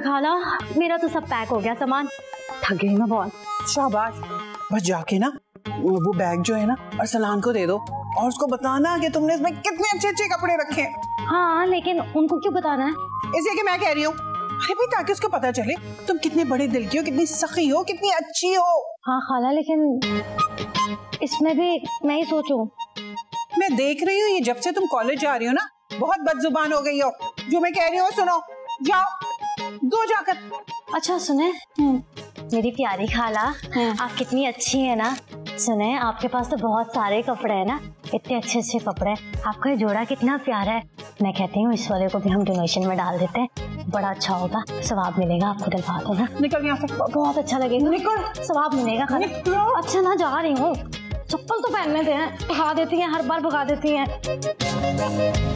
खाला, मेरा तो सब पैक हो गया सामान, थक गई मैं बहुत। शाबाश, बस जाके ना वो बैग जो है ना अरसलान को दे दो और उसको बताना कि तुमने इसमें कितने अच्छे अच्छे कपड़े रखे हैं। हाँ लेकिन उनको क्यों बताना है? इसलिए कि मैं कह रही हूँ, अरे भाई ताकि उसको पता चले तुम कितने बड़े दिल की हो, कितनी सखी हो, कितनी अच्छी हो। हाँ खाला, लेकिन इसमें भी मैं ही सोचूं। मैं देख रही हूँ ये जब से तुम कॉलेज जा रही हो ना बहुत बदजुबान हो गई हो। जो मैं कह रही हूँ सुनो, जाओ दो जाकर। अच्छा सुने मेरी प्यारी खाला, आप कितनी अच्छी है ना। सुने आपके पास तो बहुत सारे कपड़े हैं ना, इतने अच्छे अच्छे कपड़े, आपका ये जोड़ा कितना प्यारा है। मैं कहती हूँ इस वाले को भी हम डोनेशन में डाल देते हैं, बड़ा अच्छा होगा, सवाब मिलेगा आपको। डलवा दो ना। निकल यहाँ से, बहुत अच्छा लगेगा। निकल, सवाब मिलेगा खाला। अच्छा ना जा रही हूँ, चप्पल तो पहनने दे, भगा देती हैं, हर बार भगा देती हैं।